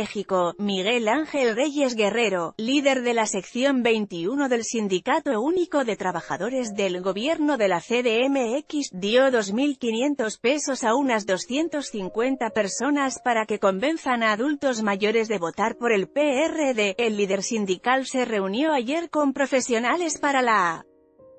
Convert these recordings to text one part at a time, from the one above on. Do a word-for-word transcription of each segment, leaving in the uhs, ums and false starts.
México, Miguel Ángel Reyes Guerrero, líder de la sección veintiuno del Sindicato Único de Trabajadores del Gobierno de la C D M X, dio dos mil quinientos pesos a unas doscientas cincuenta personas para que convenzan a adultos mayores de votar por el P R D. El líder sindical se reunió ayer con profesionales para la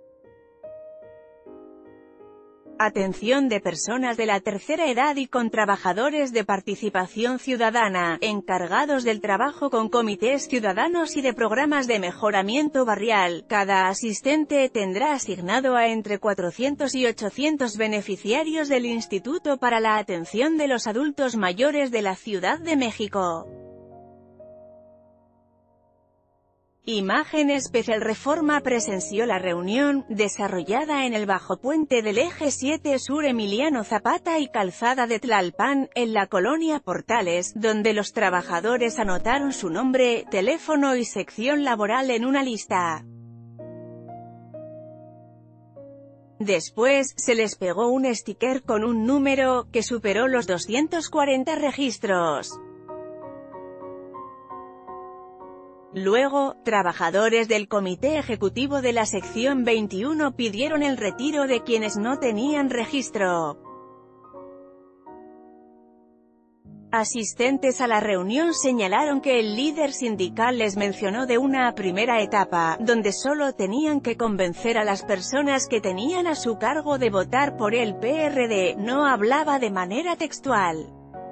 atención de personas de la tercera edad y con trabajadores de participación ciudadana, encargados del trabajo con comités ciudadanos y de programas de mejoramiento barrial. Cada asistente tendrá asignado a entre cuatrocientos y ochocientos beneficiarios del Instituto para la Atención de los Adultos Mayores de la Ciudad de México. Imagen especial. Reforma presenció la reunión, desarrollada en el bajo puente del Eje siete Sur Emiliano Zapata y Calzada de Tlalpan, en la colonia Portales, donde los trabajadores anotaron su nombre, teléfono y sección laboral en una lista. Después, se les pegó un sticker con un número, que superó los doscientos cuarenta registros. Luego, trabajadores del Comité Ejecutivo de la Sección veintiuno pidieron el retiro de quienes no tenían registro. Asistentes a la reunión señalaron que el líder sindical les mencionó de una primera etapa, donde solo tenían que convencer a las personas que tenían a su cargo de votar por el P R D, no hablaba de manera textual.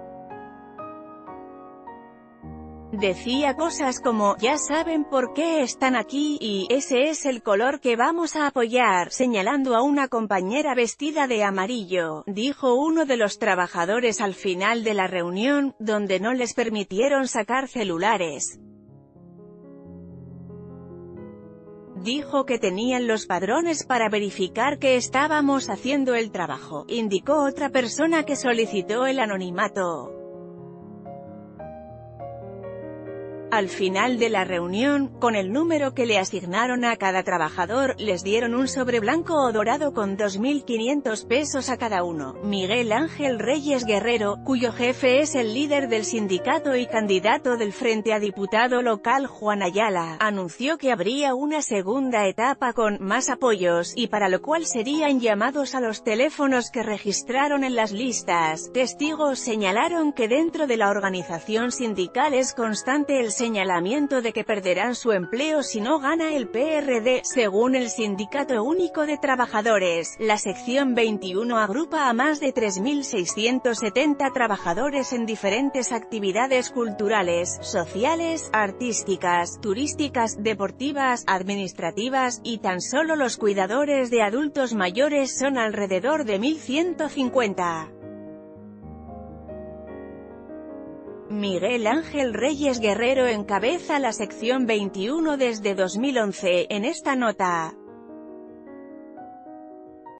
Decía cosas como, ya saben por qué están aquí, y, ese es el color que vamos a apoyar, señalando a una compañera vestida de amarillo, dijo uno de los trabajadores al final de la reunión, donde no les permitieron sacar celulares. Dijo que tenían los padrones para verificar que estábamos haciendo el trabajo, indicó otra persona que solicitó el anonimato. Al final de la reunión, con el número que le asignaron a cada trabajador, les dieron un sobre blanco o dorado con dos mil quinientos pesos a cada uno. Miguel Ángel Reyes Guerrero, cuyo jefe es el líder del sindicato y candidato del Frente a Diputado Local Juan Ayala, anunció que habría una segunda etapa con más apoyos, y para lo cual serían llamados a los teléfonos que registraron en las listas. Testigos señalaron que dentro de la organización sindical es constante el señalamiento de que perderán su empleo si no gana el P R D. Según el Sindicato Único de Trabajadores, la sección veintiuno agrupa a más de tres mil seiscientos setenta trabajadores en diferentes actividades culturales, sociales, artísticas, turísticas, deportivas, administrativas, y tan solo los cuidadores de adultos mayores son alrededor de mil ciento cincuenta. Miguel Ángel Reyes Guerrero encabeza la sección veintiuno desde dos mil once. En esta nota